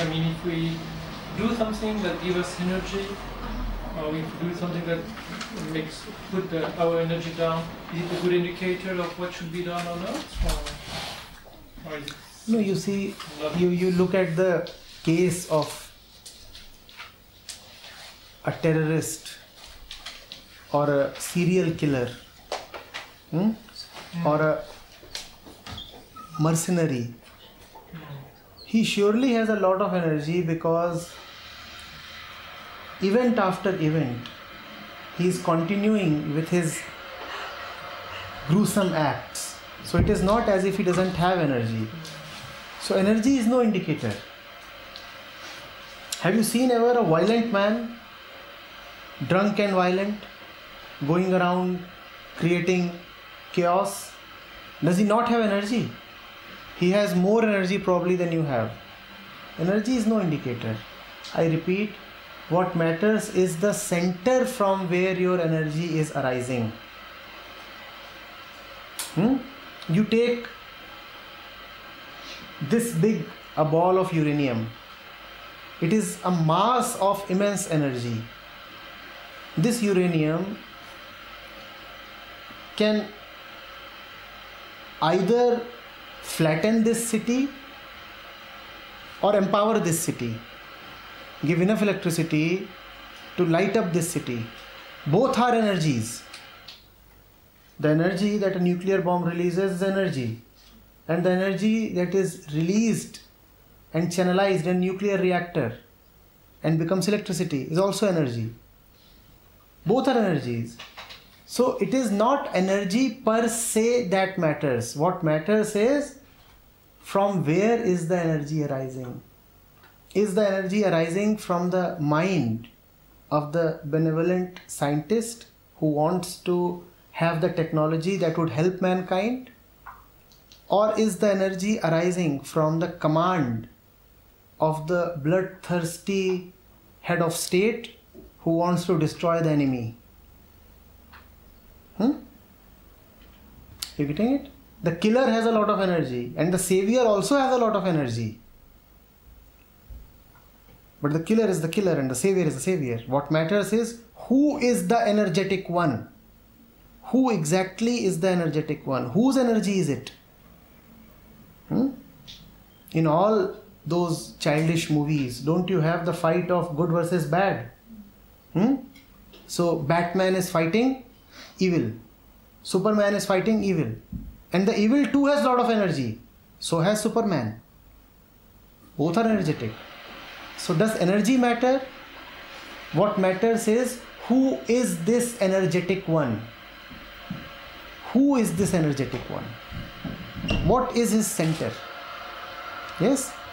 I mean, if we do something that gives us energy, or if we do something that put our energy down, is it a good indicator of what should be done or not? Or is it no, you see, you look at the case of a terrorist or a serial killer, or a mercenary. He surely has a lot of energy because event after event he is continuing with his gruesome acts. So it is not as if he doesn't have energy. So energy is no indicator. Have you seen ever a violent man, drunk and violent, going around creating chaos? Does he not have energy? He has more energy probably than you have. Energy is no indicator. I repeat, what matters is the center from where your energy is arising. You take this big a ball of uranium. It is a mass of immense energy. This uranium can either flatten this city or empower this city, give enough electricity to light up this city. Both are energies. The energy that a nuclear bomb releases is energy, and the energy that is released and channelized in a nuclear reactor and becomes electricity is also energy. Both are energies. So it is not energy per se that matters. What matters is from where is the energy arising. Is the energy arising from the mind of the benevolent scientist who wants to have the technology that would help mankind? Or is the energy arising from the command of the bloodthirsty head of state who wants to destroy the enemy? You getting it? The killer has a lot of energy and the savior also has a lot of energy. But the killer is the killer and the savior is the savior. What matters is who is the energetic one? Who exactly is the energetic one? Whose energy is it? In all those childish movies, don't you have the fight of good versus bad? So Batman is fighting evil. Superman is fighting evil. And the evil too has a lot of energy. So has Superman. Both are energetic. So does energy matter? What matters is who is this energetic one? Who is this energetic one? What is his center? Yes?